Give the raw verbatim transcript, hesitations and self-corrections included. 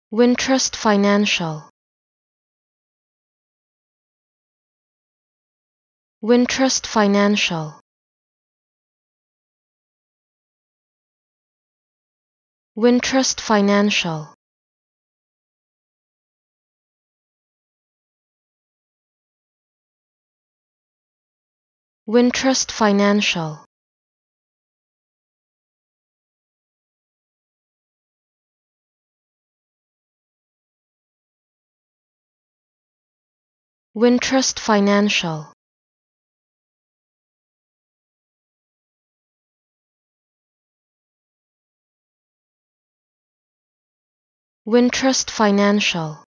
Wintrust Financial. Wintrust Financial. Wintrust Financial. Wintrust Financial. Wintrust Financial. Wintrust Financial.